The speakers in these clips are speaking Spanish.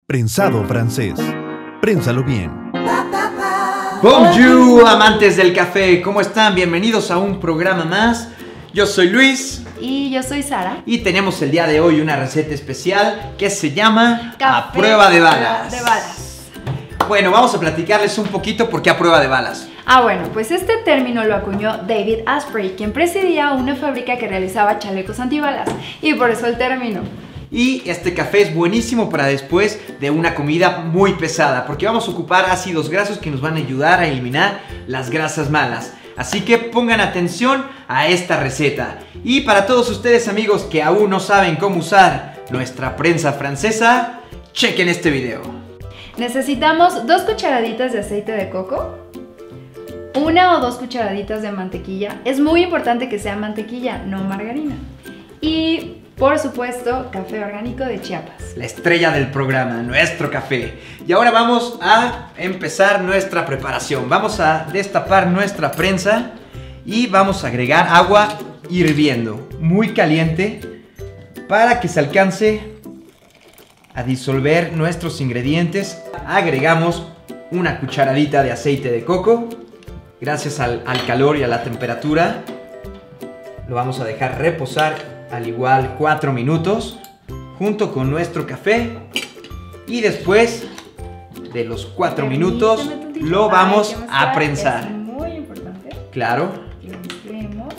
Prensado francés. Prénsalo bien. Bonjour, amantes del café, ¿cómo están? Bienvenidos a un programa más. Yo soy Luis. Y yo soy Sara. Y tenemos el día de hoy una receta especial que se llama Café A Prueba de Balas. De balas. Bueno, vamos a platicarles un poquito por qué a prueba de balas. Bueno, pues este término lo acuñó David Asprey, quien presidía una fábrica que realizaba chalecos antibalas. Y por eso el término. Y este café es buenísimo para después de una comida muy pesada, porque vamos a ocupar ácidos grasos que nos van a ayudar a eliminar las grasas malas. Así que pongan atención a esta receta. Y para todos ustedes, amigos, que aún no saben cómo usar nuestra prensa francesa, chequen este video. Necesitamos 2 cucharaditas de aceite de coco, 1 o 2 cucharaditas de mantequilla. Es muy importante que sea mantequilla, no margarina. Y por supuesto, café orgánico de Chiapas. La estrella del programa, nuestro café. Y ahora vamos a empezar nuestra preparación. Vamos a destapar nuestra prensa y vamos a agregar agua hirviendo, muy caliente, para que se alcance a disolver nuestros ingredientes. Agregamos una cucharadita de aceite de coco. Gracias al calor y a la temperatura, lo vamos a dejar reposar al igual 4 minutos junto con nuestro café, y después de los 4 minutos lo vamos a prensar. Es muy importante. Claro. Lo mezclemos.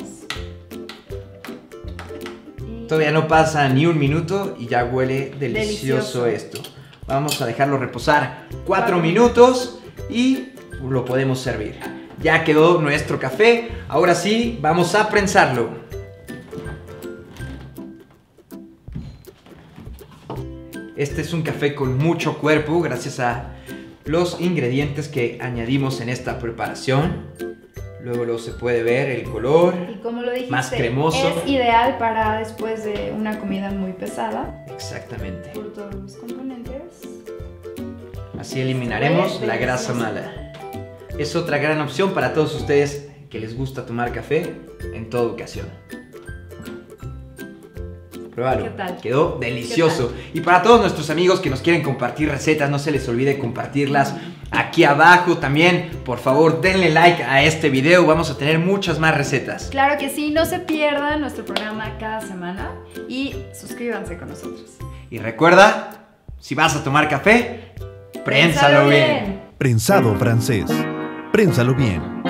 Todavía no pasa ni un minuto y ya huele delicioso esto. Vamos a dejarlo reposar 4 minutos y lo podemos servir. Ya quedó nuestro café. Ahora sí, vamos a prensarlo. Este es un café con mucho cuerpo gracias a los ingredientes que añadimos en esta preparación. Luego se puede ver el color, y como lo dijiste, más cremoso. Es ideal para después de una comida muy pesada. Exactamente. Por todos los componentes. Así eliminaremos la grasa mala. Es otra gran opción para todos ustedes que les gusta tomar café en toda ocasión. Pruébalo. ¿Qué tal? Quedó delicioso. Y para todos nuestros amigos que nos quieren compartir recetas, no se les olvide compartirlas aquí abajo. También, por favor, denle like a este video. Vamos a tener muchas más recetas. Claro que sí, no se pierdan nuestro programa cada semana y suscríbanse con nosotros. Y recuerda, si vas a tomar café, prénsalo bien. Prensado francés. Prénsalo bien.